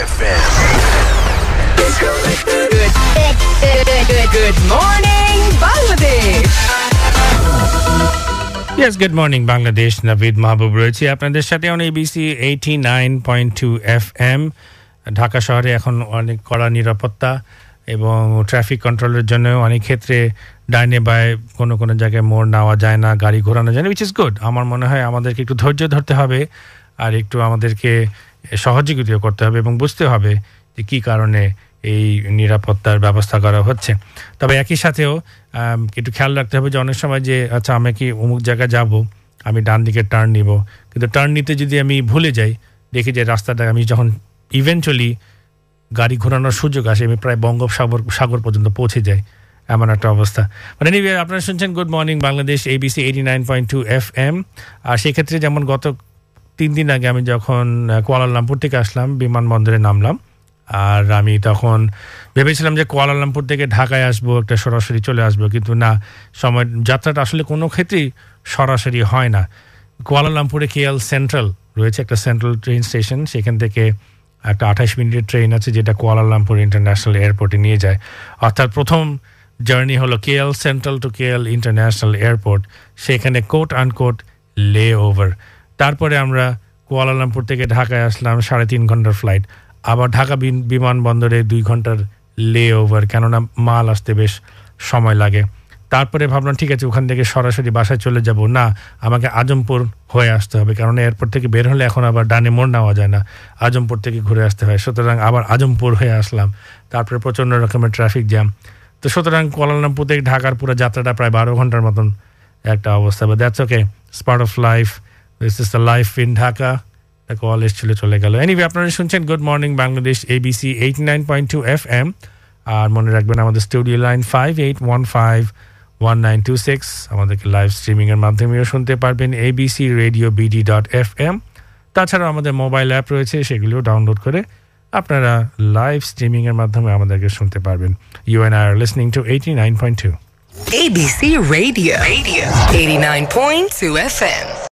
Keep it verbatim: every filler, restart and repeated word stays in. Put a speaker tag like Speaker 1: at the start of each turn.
Speaker 1: F M.
Speaker 2: Good, good, good, good morning, Bangladesh.
Speaker 3: Yes, good morning, Bangladesh. Naveed Mahbub রয়েছে আপনাদের সাথে on A B C eighty-nine point two F M. Dhaka শহরে এখন অনেক কড়া নিরাপত্তা এবং ট্রাফিক কন্ট্রোলের জন্য অনেক ক্ষেত্রে ডাইনে বায়ে কোনো কোনো জায়গায় মোড় নেওয়া যায় না, গাড়ি ঘোরানো যায় না, which is good. আমার মনে হয় আমাদেরকে একটু ধৈর্য ধরতে হবে আর একটু আমাদেরকে সহযোগিতা করতে হবে এবং বুঝতে হবে যে কী কারণে এই নিরাপত্তার ব্যবস্থা করা হচ্ছে। তবে একই সাথেও একটু খেয়াল রাখতে হবে যে অনেক সময় যে আচ্ছা আমি কি অমুক জায়গায় যাব, আমি ডান দিকে টার্ন নিব, কিন্তু টার্ন নিতে যদি আমি ভুলে যাই, দেখি যে রাস্তাটা আমি যখন ইভেন্চুয়ালি গাড়ি ঘোরানোর সুযোগ আসে আমি প্রায় বঙ্গোপসাগর সাগর পর্যন্ত পৌঁছে যাই, এমন একটা অবস্থা। মানে এনিওয়ে আপনারা শুনছেন good morning Bangladesh A B C eighty-nine point two F M। আর সেক্ষেত্রে যেমন গত তিন দিন আগে আমি যখন কুয়ালালামপুর থেকে আসলাম, বিমানবন্দরে নামলাম, আর আমি তখন ভেবেছিলাম যে কুয়ালালামপুর থেকে ঢাকায় আসবো, একটা সরাসরি চলে আসবো, কিন্তু না, সময় যাত্রাটা আসলে কোনো ক্ষেত্রেই সরাসরি হয় না। কুয়ালালামপুরে কেএল সেন্ট্রাল রয়েছে, একটা সেন্ট্রাল ট্রেন স্টেশন, সেখান থেকে একটা আঠাশ মিনিটের ট্রেন আছে যেটা কুয়ালালামপুর ইন্টারন্যাশনাল এয়ারপোর্টে নিয়ে যায়। অর্থাৎ প্রথম জার্নি হলো KL central to KL international airport, সেখানে কোট আনকোট লে ওভার। তারপরে আমরা কুয়ালালামপুর থেকে ঢাকায় আসলাম, সাড়ে তিন ঘন্টার ফ্লাইট, আবার ঢাকা বিমানবন্দরে দুই ঘন্টার লে ওভার, কেননা মাল আসতে বেশ সময় লাগে। তারপরে ভাবলাম ঠিক আছে ওখান থেকে সরাসরি বাসায় চলে যাব, না আমাকে আজমপুর হয়ে আসতে হবে, কারণ এয়ারপোর্ট থেকে বের হলে এখন আবার ডানে মোড় নেওয়া যায় না, আজমপুর থেকে ঘুরে আসতে হয়। সুতরাং আবার আজমপুর হয়ে আসলাম, তারপরে প্রচণ্ড রকমের ট্রাফিক জ্যাম। তো সুতরাং কুয়ালালামপুর থেকে ঢাকার পুরো যাত্রাটা প্রায় বারো ঘন্টার মতন একটা অবস্থা। But that's okay, it's part of life, this is the life in Dhaka. Call এসেছিল, চলে গেল। এনিওয়ে আপনারা শুনছেন good morning Bangladesh A B C eighty-nine point two F M। আর মনে রাখবেন আমাদের studio line five eight one five one nine two six. আমাদেরকে লাইভ স্ট্রিমিংয়ের মাধ্যমেও শুনতে পারবেন A B C radio b d dot f m। তাছাড়াও আমাদের মোবাইল অ্যাপ রয়েছে, সেগুলিও ডাউনলোড করে আপনারা লাইভ স্ট্রিমিংয়ের মাধ্যমে আমাদেরকে শুনতে পারবেন। You and I are listening to eighty-nine point two
Speaker 2: A B C Radio, Radio eighty-nine point two F M.